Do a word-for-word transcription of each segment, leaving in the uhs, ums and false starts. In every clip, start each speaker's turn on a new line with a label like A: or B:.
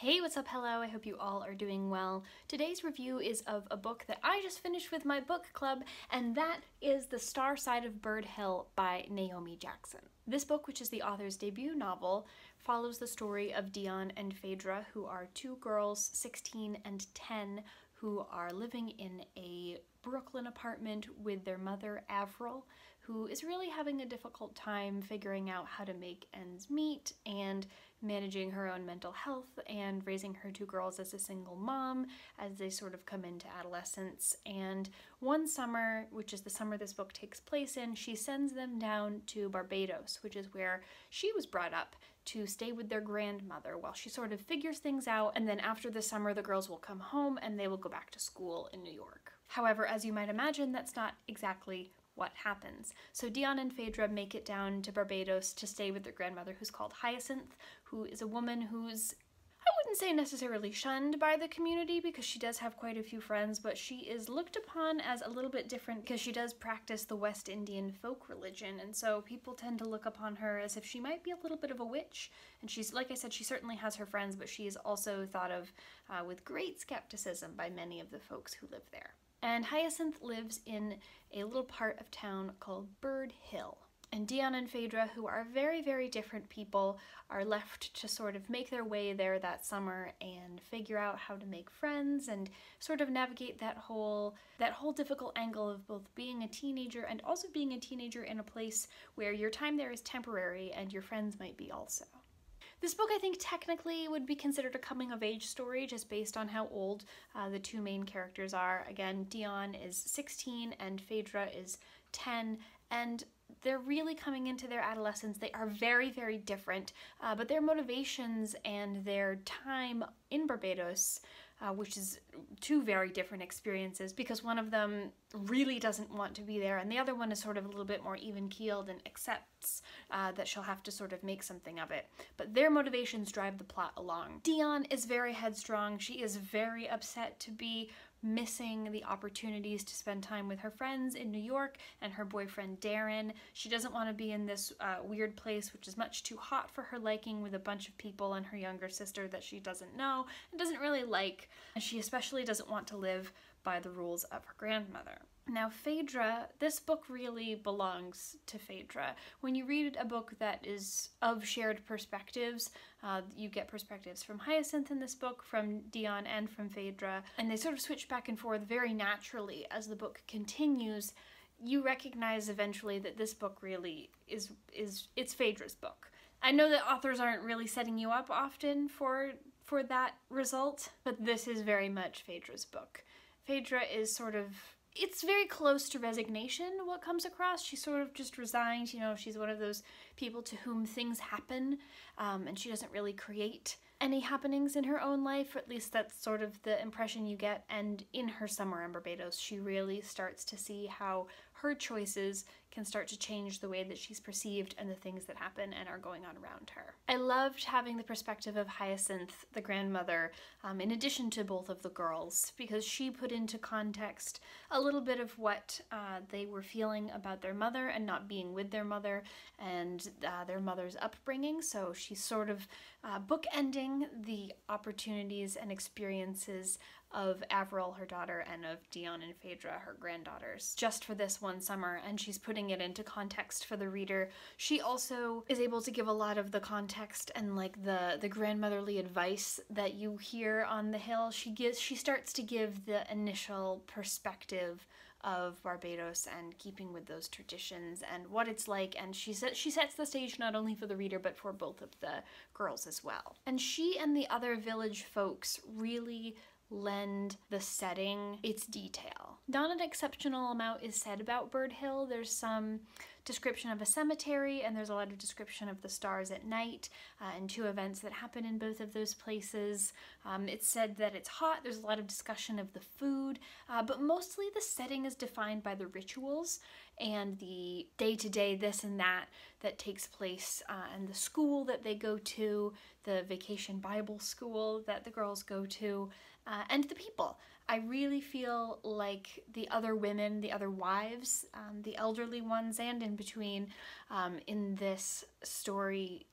A: Hey, what's up? Hello, I hope you all are doing well. Today's review is of a book that I just finished with my book club, and that is The Star Side of Bird Hill by Naomi Jackson. This book, which is the author's debut novel, follows the story of Dion and Phaedra, who are two girls, sixteen and ten, who are living in a Brooklyn apartment with their mother, Avril, who is really having a difficult time figuring out how to make ends meet and managing her own mental health and raising her two girls as a single mom as they sort of come into adolescence. And one summer, which is the summer this book takes place in, she sends them down to Barbados, which is where she was brought up, to stay with their grandmother while she sort of figures things out. And then after the summer, the girls will come home and they will go back to school in New York. However, as you might imagine, that's not exactly what happens. So Dion and Phaedra make it down to Barbados to stay with their grandmother, who's called Hyacinth, who is a woman who's, I wouldn't say necessarily shunned by the community because she does have quite a few friends, but she is looked upon as a little bit different because she does practice the West Indian folk religion, and so people tend to look upon her as if she might be a little bit of a witch. And she's, like I said, she certainly has her friends, but she is also thought of uh, with great skepticism by many of the folks who live there. And Hyacinth lives in a little part of town called Bird Hill. And Dion and Phaedra, who are very, very different people, are left to sort of make their way there that summer and figure out how to make friends and sort of navigate that whole that whole difficult angle of both being a teenager and also being a teenager in a place where your time there is temporary and your friends might be also. This book, I think, technically would be considered a coming-of-age story just based on how old uh, the two main characters are. Again, Dion is sixteen and Phaedra is ten, and they're really coming into their adolescence. They are very, very different, uh, but their motivations and their time in Barbados, uh, which is two very different experiences because one of them really doesn't want to be there and the other one is sort of a little bit more even-keeled and accepts uh, that she'll have to sort of make something of it. But their motivations drive the plot along. Dion is very headstrong. She is very upset to be missing the opportunities to spend time with her friends in New York and her boyfriend Darren. She doesn't want to be in this uh, weird place which is much too hot for her liking with a bunch of people and her younger sister that she doesn't know and doesn't really like, and she especially doesn't want to live by the rules of her grandmother. Now Phaedra, this book really belongs to Phaedra. When you read a book that is of shared perspectives, uh, you get perspectives from Hyacinth in this book, from Dion and from Phaedra, and they sort of switch back and forth very naturally as the book continues. You recognize eventually that this book really is, is it's Phaedra's book. I know that authors aren't really setting you up often for, for that result, but this is very much Phaedra's book. Phaedra is sort of, it's very close to resignation, what comes across. She's sort of just resigned, you know, she's one of those people to whom things happen, um, and she doesn't really create any happenings in her own life, or at least that's sort of the impression you get. And in her summer in Barbados, she really starts to see how her choices can start to change the way that she's perceived and the things that happen and are going on around her. I loved having the perspective of Hyacinth, the grandmother, um, in addition to both of the girls, because she put into context a little bit of what uh, they were feeling about their mother and not being with their mother and uh, their mother's upbringing. So she's sort of uh, bookending the opportunities and experiences of Avril, her daughter, and of Dion and Phaedra, her granddaughters, just for this one summer, and she's putting it into context for the reader. She also is able to give a lot of the context and like the the grandmotherly advice that you hear on the Hill. She gives she starts to give the initial perspective of Barbados and keeping with those traditions and what it's like, and she set, she sets the stage not only for the reader but for both of the girls as well. And she and the other village folks really lend the setting its detail. Not an exceptional amount is said about Bird Hill. There's some description of a cemetery and there's a lot of description of the stars at night uh, and two events that happen in both of those places. Um, it's said that it's hot, there's a lot of discussion of the food, uh, but mostly the setting is defined by the rituals and the day-to-day this and that that takes place uh, and the school that they go to, the vacation Bible school that the girls go to, uh, and the people. I really feel like the other women, the other wives, um, the elderly ones and in between um, in this story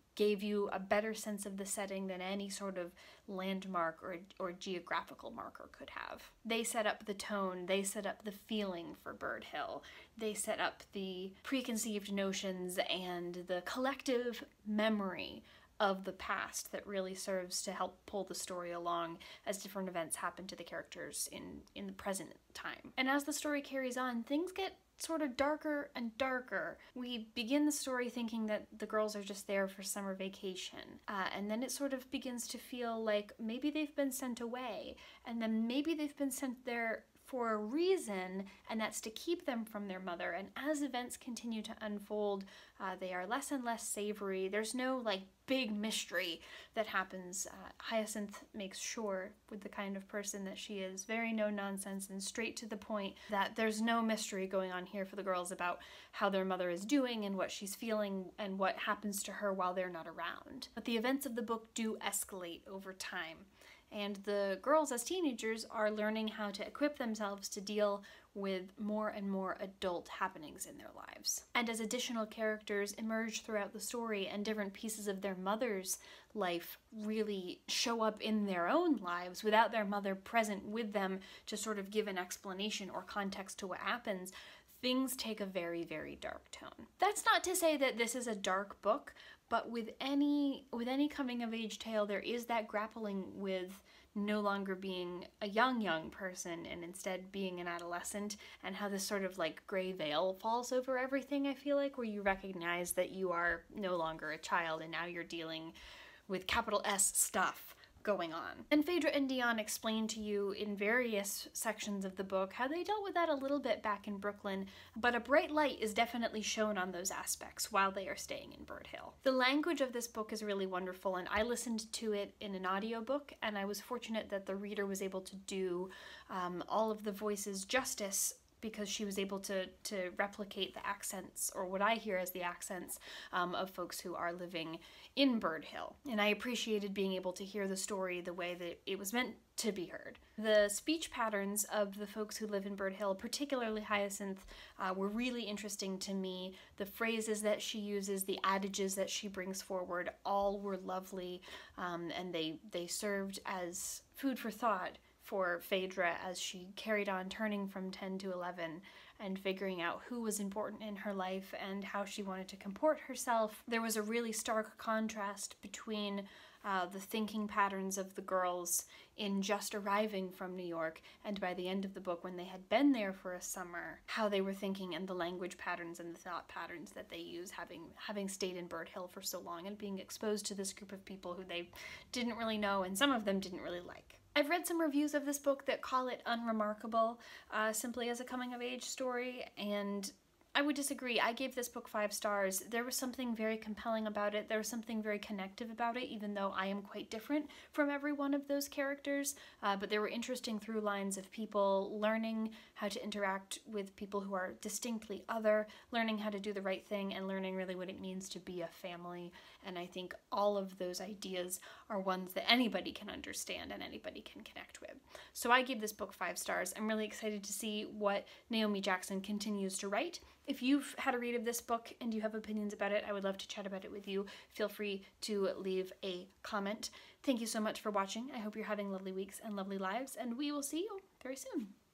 A: gave you a better sense of the setting than any sort of landmark or, or geographical marker could have. They set up the tone, they set up the feeling for Bird Hill, they set up the preconceived notions and the collective memory of the past that really serves to help pull the story along as different events happen to the characters in, in the present time. And as the story carries on, things get sort of darker and darker. We begin the story thinking that the girls are just there for summer vacation, uh, and then it sort of begins to feel like maybe they've been sent away, and then maybe they've been sent there for a reason, and that's to keep them from their mother. And as events continue to unfold, uh, they are less and less savory. There's no like big mystery that happens. Uh, Hyacinth makes sure, with the kind of person that she is, very no nonsense and straight to the point, that there's no mystery going on here for the girls about how their mother is doing and what she's feeling and what happens to her while they're not around. But the events of the book do escalate over time. And the girls as teenagers are learning how to equip themselves to deal with more and more adult happenings in their lives. And as additional characters emerge throughout the story and different pieces of their mother's life really show up in their own lives without their mother present with them to sort of give an explanation or context to what happens, things take a very, very dark tone. That's not to say that this is a dark book, but with any with any coming of age tale, there is that grappling with no longer being a young, young person and instead being an adolescent, and how this sort of like gray veil falls over everything, I feel like, where you recognize that you are no longer a child and now you're dealing with capital S stuff going on. And Phaedra and Dion explain to you in various sections of the book how they dealt with that a little bit back in Brooklyn, but a bright light is definitely shown on those aspects while they are staying in Bird Hill. The language of this book is really wonderful, and I listened to it in an audiobook, and I was fortunate that the reader was able to do um, all of the voices justice, because she was able to to replicate the accents, or what I hear as the accents, um, of folks who are living in Bird Hill. And I appreciated being able to hear the story the way that it was meant to be heard. The speech patterns of the folks who live in Bird Hill, particularly Hyacinth, uh, were really interesting to me. The phrases that she uses, the adages that she brings forward, all were lovely, um, and they, they served as food for thought for Phaedra as she carried on turning from ten to eleven and figuring out who was important in her life and how she wanted to comport herself. There was a really stark contrast between uh, the thinking patterns of the girls in just arriving from New York, and by the end of the book, when they had been there for a summer, how they were thinking and the language patterns and the thought patterns that they use, having having stayed in Bird Hill for so long and being exposed to this group of people who they didn't really know and some of them didn't really like. I've read some reviews of this book that call it unremarkable, uh, simply as a coming-of-age story, and I would disagree. I gave this book five stars. There was something very compelling about it. There was something very connective about it, even though I am quite different from every one of those characters. Uh, but there were interesting through lines of people learning how to interact with people who are distinctly other, learning how to do the right thing, and learning really what it means to be a family. And I think all of those ideas are ones that anybody can understand and anybody can connect with. So I gave this book five stars. I'm really excited to see what Naomi Jackson continues to write. If you've had a read of this book and you have opinions about it, I would love to chat about it with you. Feel free to leave a comment. Thank you so much for watching. I hope you're having lovely weeks and lovely lives, and we will see you very soon.